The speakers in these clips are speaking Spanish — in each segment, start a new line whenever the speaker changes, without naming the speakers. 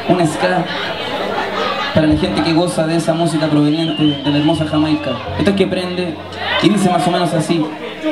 un ska para la gente que goza de esa música proveniente de la hermosa Jamaica. Esto es que prende y dice más o menos así.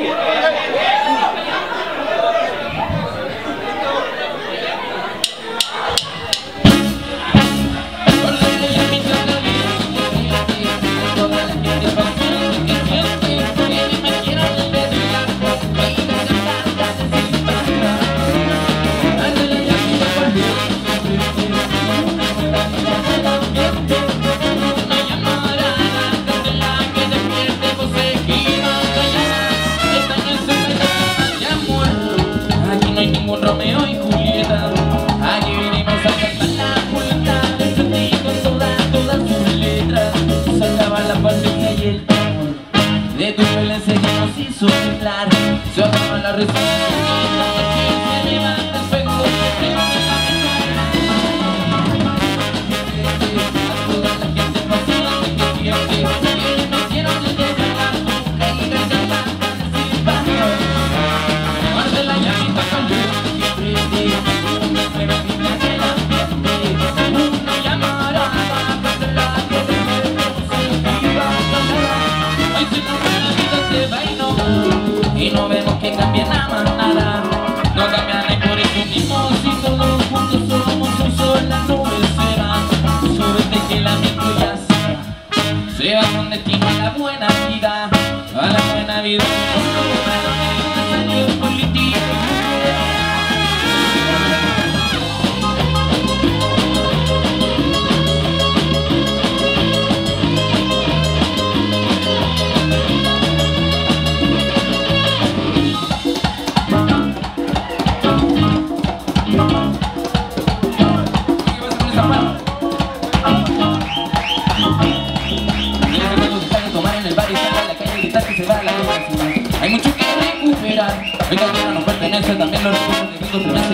Romeo y Julieta, aquí vinimos a cantar la vuelta del sentido, todas sus letras. Saltaba la paciencia y el temor de tu violencia que nos hizo temblar. Se acaba la resistencia y la noche se levanta el fuego, se prende la ventana. A toda la gente paciente que siente, me hicieron el despertar, y gracias a participar. Guarde la llamita con y no vemos que cambie la manada. No cambian ni por eso mismo. Si todos juntos somos un sol, las nubes se van. Súbete que la micro ya se va con destino a la buena vida. A la buena vida. Salió político. Hay mucho que recuperar. Esta tierra nos pertenece, también los recursos de